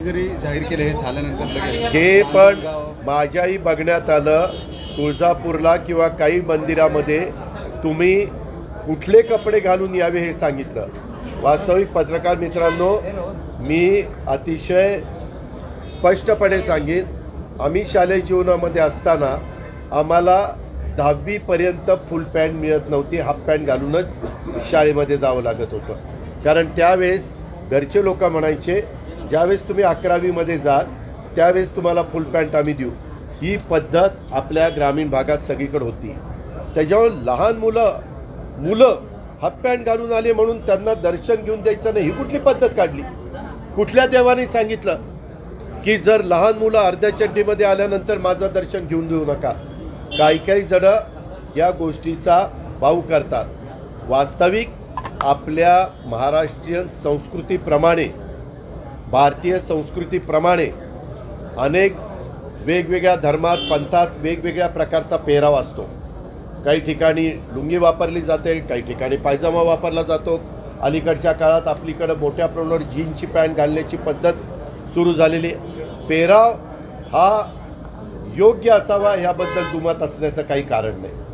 जरी जाहीर केले हे झाल्यानंतर लगेच हे पण माझ्याही बघण्यात आलं तुळजापूरला किंवा काही मंदिरामध्ये तुम्ही कुठले कपडे घालून यावे हे सांगितलं. वास्तविक पत्रकार मित्रांनो, मी अतिशय स्पष्टपणे सांगेन, आम्ही शालेय जीवनामध्ये असताना आम्हाला 10वी पर्यंत फुल पॅन्ट मिळत नव्हती, हाफ पॅन्ट घालूनच शाळेमध्ये जावं लागत होतं. कारण त्यावेळेस घरचे लोक म्हणायचे ज्यावेळेस तुम्ही 11वी मध्ये जाल त्यावेळेस तुम्हाला फुल पॅन्ट आम्ही देऊ. ही पद्धत आपल्या ग्रामीण भागात सगळीकडे होती. त्याच्यावर लहान मुलं हाफ पॅन्ट घालून आले म्हणून त्यांना दर्शन घेऊन द्यायचं नाही, ही कुठली पद्धत काढली? कुठल्या देवाने सांगितलं की जर लहान मुलं अर्ध्या चड्डीमध्ये आल्यानंतर माझं दर्शन घेऊन देऊ नका? काही जण या गोष्टीचा भाव करतात. वास्तविक आपल्या महाराष्ट्रीयन संस्कृतीप्रमाणे, भारतीय संस्कृतीप्रमाणे अनेक वेगवेगळ्या धर्मात पंथात वेगवेगळ्या प्रकारचा पेहराव असतो. काही ठिकाणी लुंगी वापरली जाते, काही ठिकाणी पायजामा वापरला जातो. अलीकडच्या काळात आपलीकडे मोठ्या प्रमाणावर जीन्सची पॅन्ट घालण्याची पद्धत सुरू झालेली. पेहराव हा योग्य असावा याबद्दल दुमत असण्याचं काही कारण नाही.